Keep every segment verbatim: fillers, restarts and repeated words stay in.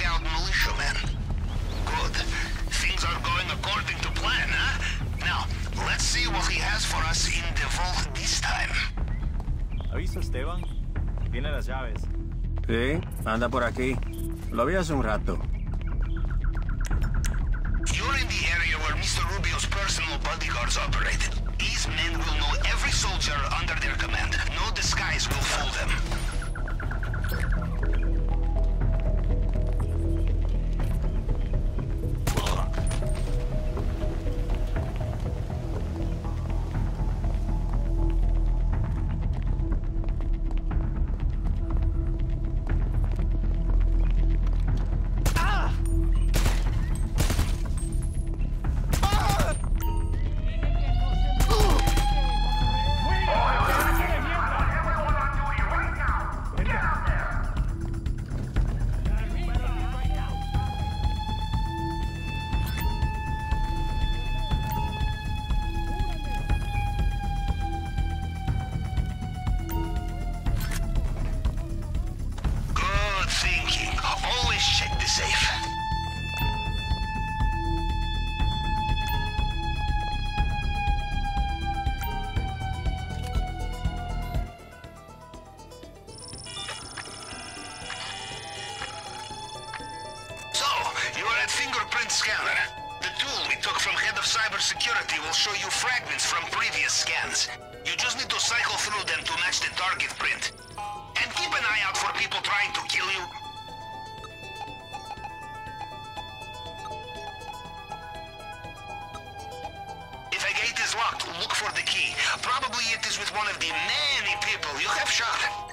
out militiamen. Good. Things are going according to plan, huh? Now, let's see what he has for us in the vault this time. ¿Ha visto Esteban? Tiene las llaves. Sí, anda por aquí. Lo vi hace un rato. You're in the area where Mister Rubio's personal bodyguards operate. These men will know every soldier under their command. No disguise will fool them. Scanner. The tool we took from Head of Cybersecurity will show you fragments from previous scans. You just need to cycle through them to match the target print. And keep an eye out for people trying to kill you. If a gate is locked, look for the key. Probably it is with one of the many people you have shot.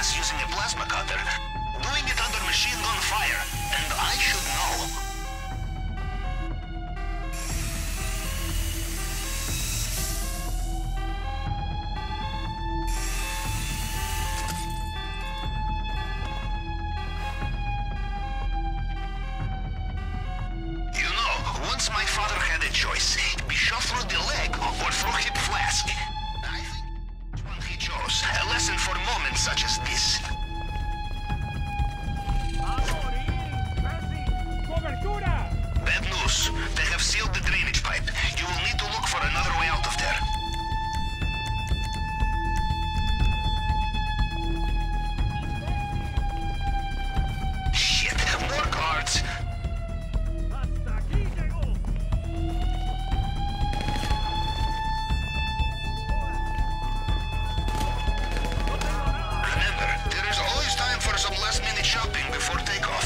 us using a plasma cutter, doing it under machine gun fire, and I should know. You know, once my father had a choice, be shot through the leg or through hip flask. I think which one he chose, a lesson for moments such as this. Bad news. They have sealed the drainage pipe. You will need to look for another way out of there. Shit, more guards. Remember, there is always time for some last-minute shopping before takeoff.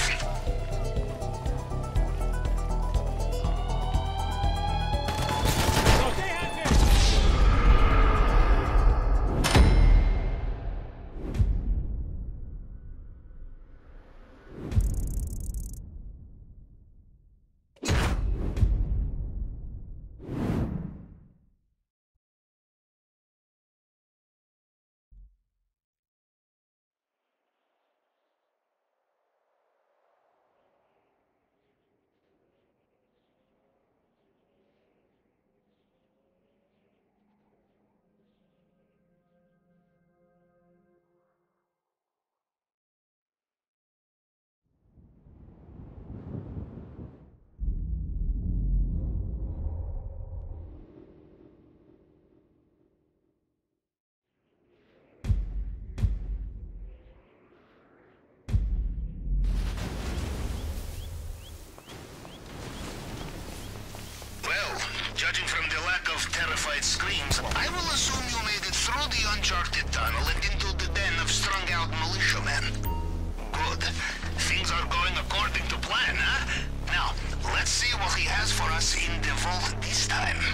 Judging from the lack of terrified screams, I will assume you made it through the uncharted tunnel and into the den of strung-out militiamen. Good. Things are going according to plan, huh? Now, let's see what he has for us in the vault this time.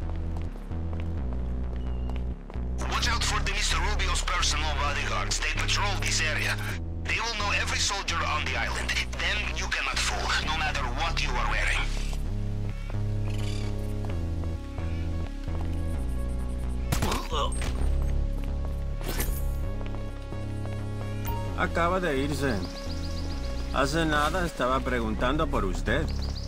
Watch out for the Mister Rubio's personal bodyguards. They patrol this area. They will know every soldier on the island. Them you cannot fool, no matter what you are wearing. Acaba de irse. Hace nada estaba preguntando por usted.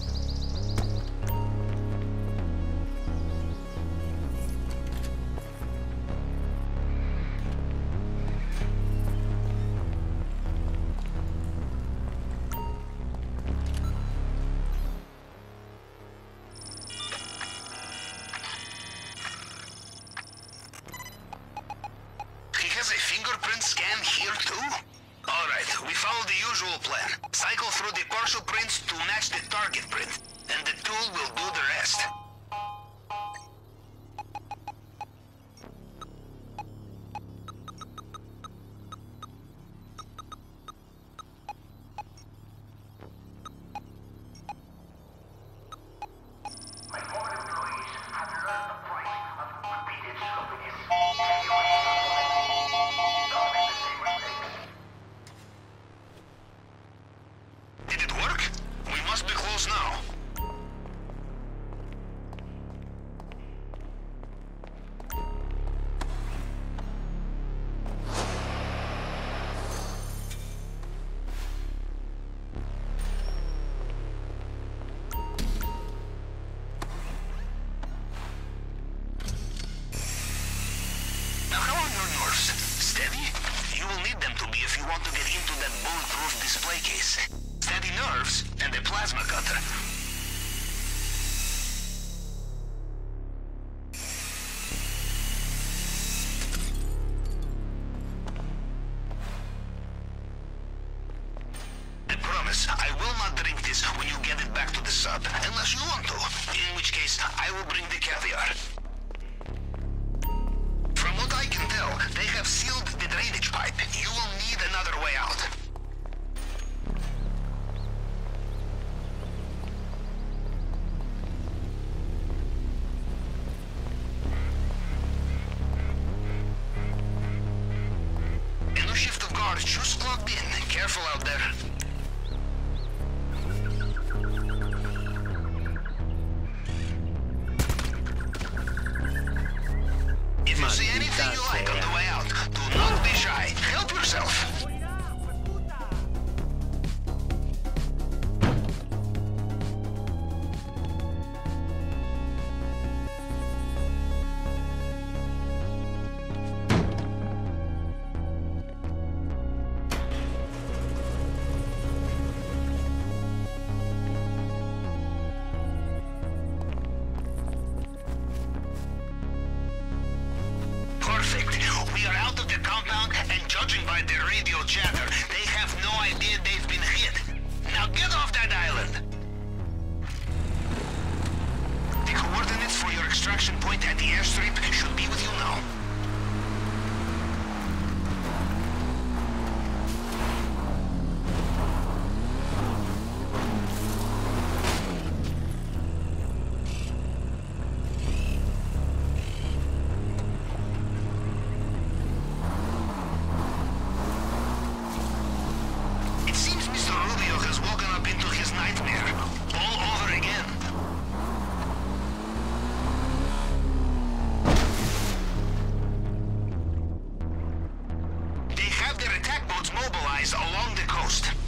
He has a fingerprint scan here too? Alright, we follow the usual plan. Cycle through the partial prints to match the target print, and the tool will do the rest. My former employees have learned the price of repeated sloppiness. Don't make the same mistakes. Did it work? We must be close now. Now, how are your nerves? Steady? You will need them to be if you want to get into that bulletproof display case. Steady nerves and a plasma cutter. I promise I will not drink this when you get it back to the sub, unless you want to, in which case I will bring the caviar. From what I can tell, they have sealed the drainage pipe. You will need another way out. A new shift of guards are just clocked in. Careful out there. If you see anything you like on the way out, do not be shy. Help yourself. Perfect. We are out of the compound, and judging by their radio chatter, they have no idea they've been hit. Now get off that island! The coordinates for your extraction point at the airstrip should be with you now. It seems Mister Rubio has woken up into his nightmare. All over again. They have their attack boats mobilized along the coast.